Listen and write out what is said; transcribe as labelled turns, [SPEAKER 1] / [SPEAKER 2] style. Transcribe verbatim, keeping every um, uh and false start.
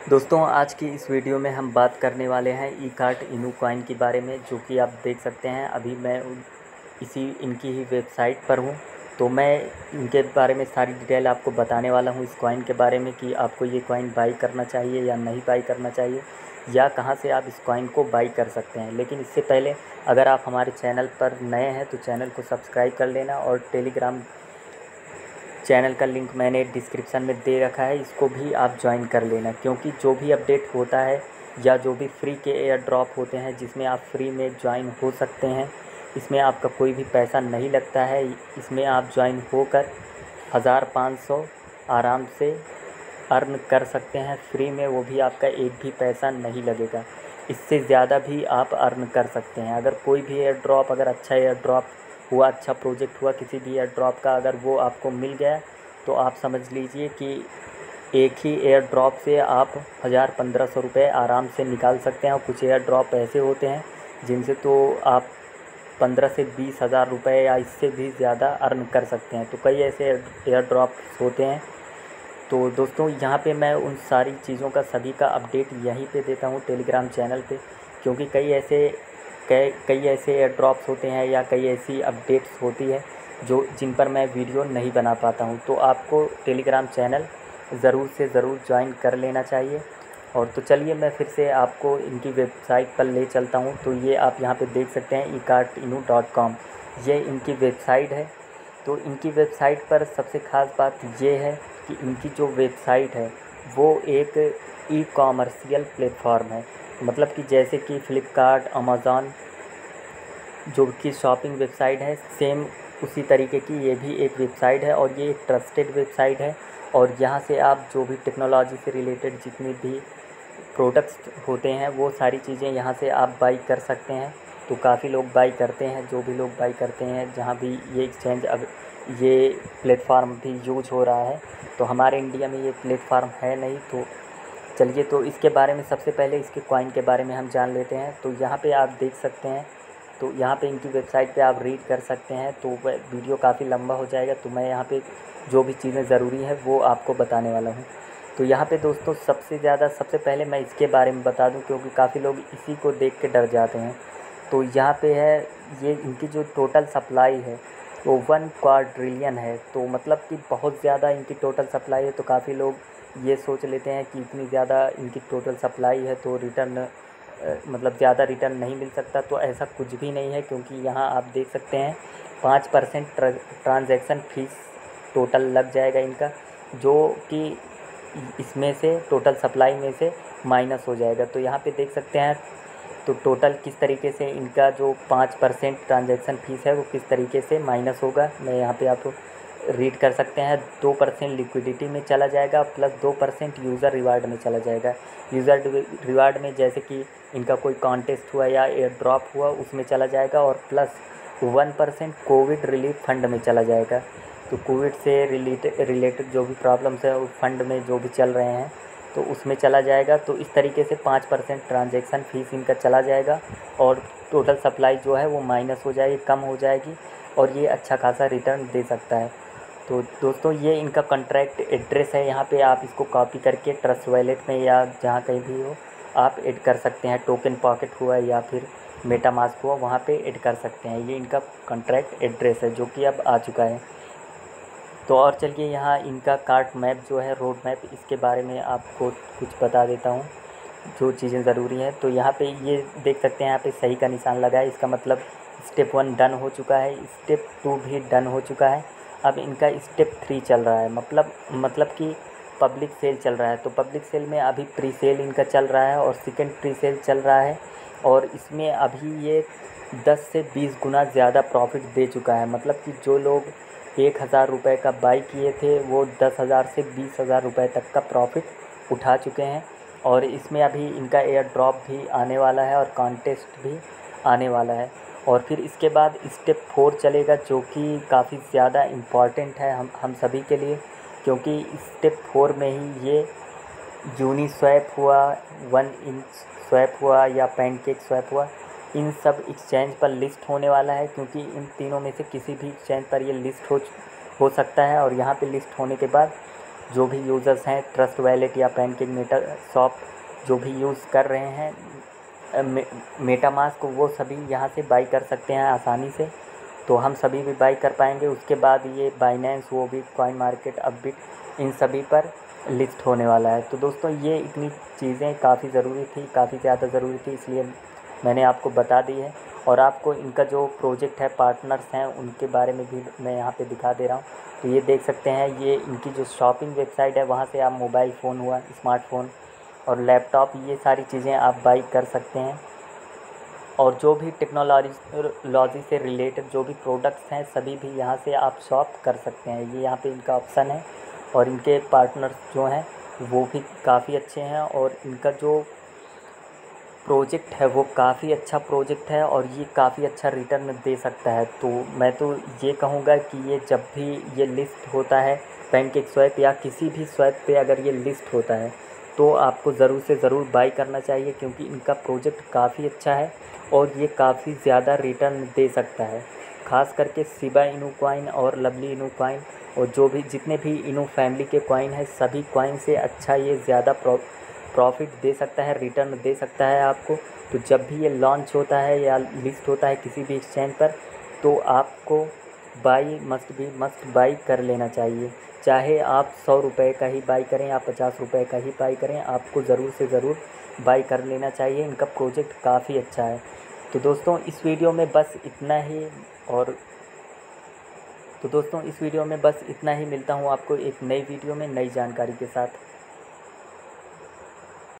[SPEAKER 1] दोस्तों आज की इस वीडियो में हम बात करने वाले हैं ई कार्ट इनू कॉइन के बारे में, जो कि आप देख सकते हैं। अभी मैं उन- इसी इनकी ही वेबसाइट पर हूं, तो मैं इनके बारे में सारी डिटेल आपको बताने वाला हूं इस कॉइन के बारे में कि आपको ये कॉइन बाई करना चाहिए या नहीं बाई करना चाहिए, या कहां से आप इस कॉइन को बाई कर सकते हैं। लेकिन इससे पहले अगर आप हमारे चैनल पर नए हैं तो चैनल को सब्सक्राइब कर लेना, और टेलीग्राम चैनल का लिंक मैंने डिस्क्रिप्शन में दे रखा है, इसको भी आप ज्वाइन कर लेना। क्योंकि जो भी अपडेट होता है या जो भी फ्री के एयर ड्रॉप होते हैं जिसमें आप फ्री में ज्वाइन हो सकते हैं, इसमें आपका कोई भी पैसा नहीं लगता है। इसमें आप ज्वाइन होकर हज़ार पाँच सौ आराम से अर्न कर सकते हैं फ्री में, वो भी आपका एक भी पैसा नहीं लगेगा। इससे ज़्यादा भी आप अर्न कर सकते हैं। अगर कोई भी एयर ड्रॉप, अगर अच्छा एयर ड्रॉप हुआ, अच्छा प्रोजेक्ट हुआ किसी भी एयर ड्रॉप का, अगर वो आपको मिल गया तो आप समझ लीजिए कि एक ही एयर ड्रॉप से आप हज़ार पंद्रह सौ रुपये आराम से निकाल सकते हैं। और कुछ एयर ड्रॉप ऐसे होते हैं जिनसे तो आप पंद्रह से बीस हज़ार रुपये या इससे भी ज़्यादा अर्न कर सकते हैं। तो कई ऐसे एयर ड्रॉप्स होते हैं। तो दोस्तों यहाँ पे मैं उन सारी चीज़ों का, सभी का अपडेट यहीं पे देता हूँ टेलीग्राम चैनल पे। क्योंकि कई ऐसे कई कई ऐसे एयर ड्रॉप्स होते हैं या कई ऐसी अपडेट्स होती है जो जिन पर मैं वीडियो नहीं बना पाता हूँ। तो आपको टेलीग्राम चैनल ज़रूर से ज़रूर ज्वाइन कर लेना चाहिए। और तो चलिए मैं फिर से आपको इनकी वेबसाइट पर ले चलता हूँ। तो ये आप यहाँ पे देख सकते हैं ई कार्ट इनू डॉट कॉम, ये इनकी वेबसाइट है। तो इनकी वेबसाइट पर सबसे ख़ास बात ये है कि इनकी जो वेबसाइट है वो एक ई कॉमर्शियल प्लेटफॉर्म है। मतलब कि जैसे कि फ़्लिपकार्ट, अमेज़ॉन जो कि शॉपिंग वेबसाइट है, सेम उसी तरीके की ये भी एक वेबसाइट है। और ये एक ट्रस्टेड वेबसाइट है। और यहाँ से आप जो भी टेक्नोलॉजी से रिलेटेड जितनी भी प्रोडक्ट्स होते हैं वो सारी चीज़ें यहाँ से आप बाई कर सकते हैं। तो काफ़ी लोग बाई करते हैं, जो भी लोग बाई करते हैं, जहाँ भी ये एक्सचेंज, अब ये प्लेटफार्म भी यूज हो रहा है। तो हमारे इंडिया में ये प्लेटफार्म है नहीं। तो चलिए, तो इसके बारे में सबसे पहले इसके कॉइन के बारे में हम जान लेते हैं। तो यहाँ पे आप देख सकते हैं, तो यहाँ पे इनकी वेबसाइट पे आप रीड कर सकते हैं। तो वह वीडियो काफ़ी लंबा हो जाएगा, तो मैं यहाँ पे जो भी चीज़ें ज़रूरी है वो आपको बताने वाला हूँ। तो यहाँ पे दोस्तों सबसे ज़्यादा, सबसे पहले मैं इसके बारे में बता दूँ, क्योंकि काफ़ी लोग इसी को देख के डर जाते हैं। तो यहाँ पे है, ये इनकी जो टोटल सप्लाई है वो वन क्वाड्रिलियन है। तो मतलब कि बहुत ज़्यादा इनकी टोटल सप्लाई है। तो काफ़ी लोग ये सोच लेते हैं कि इतनी ज़्यादा इनकी टोटल सप्लाई है तो रिटर्न, मतलब ज़्यादा रिटर्न नहीं मिल सकता। तो ऐसा कुछ भी नहीं है, क्योंकि यहाँ आप देख सकते हैं पाँच परसेंट ट्रांजैक्शन फ़ीस टोटल लग जाएगा इनका, जो कि इसमें से टोटल सप्लाई में से माइनस हो जाएगा। तो यहाँ पे देख सकते हैं तो टोटल किस तरीके से इनका जो पाँच परसेंट ट्रांजैक्शन फ़ीस है वो किस तरीके से माइनस होगा, मैं यहाँ पे आप रीड कर सकते हैं। दो परसेंट लिक्विडिटी में चला जाएगा, प्लस दो परसेंट यूज़र रिवार्ड में चला जाएगा। यूज़र रिवार्ड में जैसे कि इनका कोई कॉन्टेस्ट हुआ या एयर ड्रॉप हुआ उसमें चला जाएगा, और plus one percent Covid relief fund में चला जाएगा। तो कोविड से रिलेटेड रिलेटेड जो भी प्रॉब्लम्स है उस फंड में जो भी चल रहे हैं तो उसमें चला जाएगा। तो इस तरीके से पाँच परसेंट ट्रांजैक्शन फ़ीस इनका चला जाएगा, और टोटल सप्लाई जो है वो माइनस हो जाएगी, कम हो जाएगी, और ये अच्छा खासा रिटर्न दे सकता है। तो दोस्तों ये इनका कॉन्ट्रैक्ट एड्रेस है। यहाँ पे आप इसको कॉपी करके ट्रस्ट वॉलेट में या जहाँ कहीं भी हो आप ऐड कर सकते हैं। टोकन पॉकेट हुआ या फिर मेटामास्क हुआ, वहाँ पे ऐड कर सकते हैं। ये इनका कॉन्ट्रैक्ट एड्रेस है जो कि अब आ चुका है। तो और चलिए, यहाँ इनका कार्ट मैप जो है, रोड मैप, इसके बारे में आपको कुछ बता देता हूँ जो चीज़ें ज़रूरी हैं। तो यहाँ पे ये देख सकते हैं, यहाँ पे सही का निशान लगा है। इसका मतलब स्टेप वन डन हो चुका है, स्टेप टू भी डन हो चुका है। अब इनका स्टेप थ्री चल रहा है, मतलब मतलब कि पब्लिक सेल चल रहा है। तो पब्लिक सेल में अभी प्री सेल इनका चल रहा है और सेकेंड प्री सेल चल रहा है। और इसमें अभी ये दस से बीस गुना ज़्यादा प्रॉफिट दे चुका है। मतलब कि जो लोग एक हज़ार रुपये का बाई किए थे वो दस हज़ार से बीस हज़ार रुपये तक का प्रॉफिट उठा चुके हैं। और इसमें अभी इनका एयर ड्रॉप भी आने वाला है और कॉन्टेस्ट भी आने वाला है। और फिर इसके बाद स्टेप फोर चलेगा, जो कि काफ़ी ज़्यादा इम्पॉर्टेंट है हम हम सभी के लिए। क्योंकि स्टेप फोर में ही ये यूनी स्वैप हुआ, वन इंच स्वैप हुआ या पैनकेक स्वैप हुआ, इन सब एक्सचेंज पर लिस्ट होने वाला है। क्योंकि इन तीनों में से किसी भी एक्सचेंज पर ये लिस्ट हो हो सकता है। और यहाँ पे लिस्ट होने के बाद जो भी यूज़र्स हैं ट्रस्ट वॉलेट या पैनकेक मेटा शॉप जो भी यूज़ कर रहे हैं मे, मेटामास्क, वो सभी यहाँ से बाई कर सकते हैं आसानी से। तो हम सभी भी बाई कर पाएंगे। उसके बाद ये बाइनेंस, वो भी कॉइन मार्केट, अपबिट, इन सभी पर लिस्ट होने वाला है। तो दोस्तों ये इतनी चीज़ें काफ़ी ज़रूरी थी, काफ़ी ज़्यादा ज़रूरी थी, इसलिए मैंने आपको बता दी है। और आपको इनका जो प्रोजेक्ट है, पार्टनर्स हैं, उनके बारे में भी मैं यहाँ पे दिखा दे रहा हूँ। तो ये देख सकते हैं, ये इनकी जो शॉपिंग वेबसाइट है, वहाँ से आप मोबाइल फ़ोन हुआ, स्मार्टफ़ोन और लैपटॉप, ये सारी चीज़ें आप बाई कर सकते हैं। और जो भी टेक्नोलॉजी लॉजी से रिलेटेड जो भी प्रोडक्ट्स हैं, सभी भी यहाँ से आप शॉप कर सकते हैं। ये यहाँ पे इनका ऑप्शन है। और इनके पार्टनर्स जो हैं वो भी काफ़ी अच्छे हैं, और इनका जो प्रोजेक्ट है वो काफ़ी अच्छा प्रोजेक्ट है, और ये काफ़ी अच्छा रिटर्न दे सकता है। तो मैं तो ये कहूँगा कि ये जब भी ये लिस्ट होता है पैनकेक स्वैप या किसी भी स्वैप पे अगर ये लिस्ट होता है, तो आपको ज़रूर से ज़रूर बाई करना चाहिए, क्योंकि इनका प्रोजेक्ट काफ़ी अच्छा है और ये काफ़ी ज़्यादा रिटर्न दे सकता है। ख़ास करके शिबा इनू कॉइन और लवली इनू कॉइन, और जो भी जितने भी इनू फैमिली के कॉइन हैं, सभी कॉइन से अच्छा ये ज़्यादा प्रो प्रॉफिट दे सकता है, रिटर्न दे सकता है आपको। तो जब भी ये लॉन्च होता है या लिस्ट होता है किसी भी एक्सचेंज पर, तो आपको buy must be must buy कर लेना चाहिए। चाहे आप सौ रुपये का ही बाई करें या पचास रुपये का ही बाई करें, आपको ज़रूर से ज़रूर बाई कर लेना चाहिए। इनका प्रोजेक्ट काफ़ी अच्छा है। तो दोस्तों इस वीडियो में बस इतना ही। और तो दोस्तों इस वीडियो में बस इतना ही। मिलता हूँ आपको एक नई वीडियो में नई जानकारी के साथ।